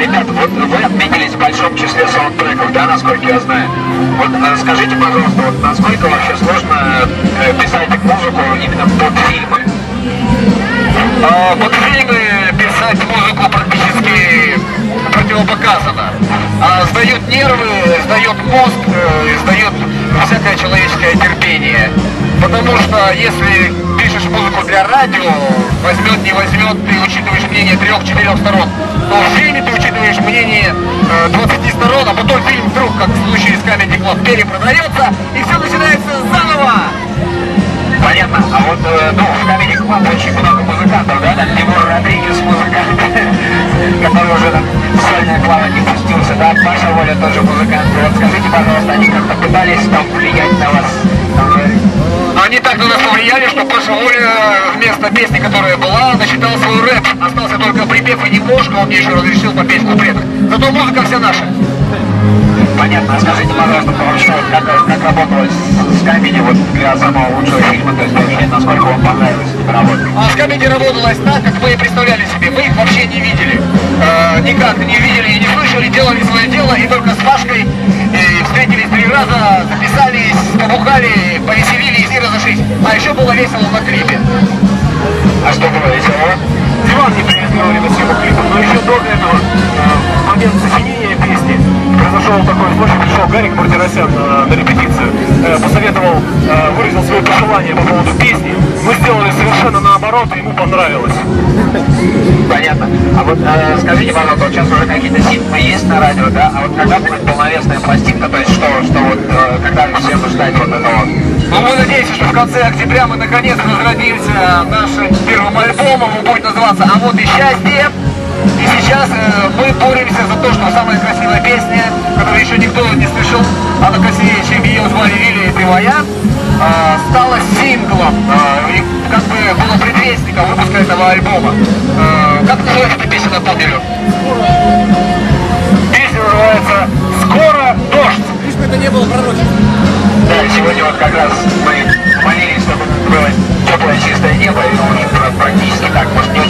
Ребята, вот вы отметились в большом числе саундтреков, да, насколько я знаю. Вот скажите, пожалуйста, вот насколько вообще сложно писать музыку именно под фильмы? Под фильмы писать музыку практически противопоказано. Сдают нервы, сдает мозг, сдает всякое человеческое терпение. Потому что если пишешь музыку для радио, возьмет, не возьмет, ты учитываешь мнение 3-4 сторон. Но в фильме ты учитываешь мнение 20 сторон, а потом фильм вдруг, как в случае с Comedy Club, перепродается, и все начинается заново. Понятно. А вот, в Comedy Club очень много музыкантов, да? Там Тимур Родригес музыкант, который уже там в сольное плавание пустился, да? Паша Воля тоже музыкант. Вот скажите, пожалуйста, они как-то пытались там влиять на вас? Они так на нас повлияли, что Паша Воля вместо песни, которая была, начитал свой рэп. Остался только припев и немножко, он мне еще разрешил попеть куплет. Зато музыка вся наша. Понятно. Скажите, пожалуйста, что, как работалось с Comedy вот для самого лучшего фильма, то есть вообще, насколько вам понравилось работать? С Comedy работалось так, как мы и представляли себе. Мы их вообще не видели. Никак не видели и не слышали, делали свое дело, и только с Пашкой встретились 3 раза, записались, побухали, повеселились и разошлись. А еще было весело на клипе. А что было весело? Диван не привезли во время съемок клипа, но еще до этого, в момент сочинения песни, произошел такой случай, пришел Гарик Мартиросян на репетицию, посоветовал, выразил свои пожелания по поводу песни. Мы сделали совершенно наоборот, и ему понравилось. Понятно. А вот скажите, пожалуйста, вот сейчас уже какие-то синглы есть на радио, да? А вот когда будет полновесная пластинка, то есть что вот, когда все ждать вот этого? Ну, мы надеемся, что в конце октября мы наконец разродимся нашим первым альбомом, он будет называться «А вот и счастье». И сейчас мы боремся за то, что самая красивая песня, которую еще никто не слышал, она красивее, чем ее звали Вилли и ты моя, стала синглом, и как бы было предвестником выпуска этого альбома. Как называется эта песня, напомню? Песня называется «Скоро дождь». Лишь бы это не было пророчеств. Да, сегодня вот как раз мы молились, чтобы было теплое чистое небо, и практически так, может, не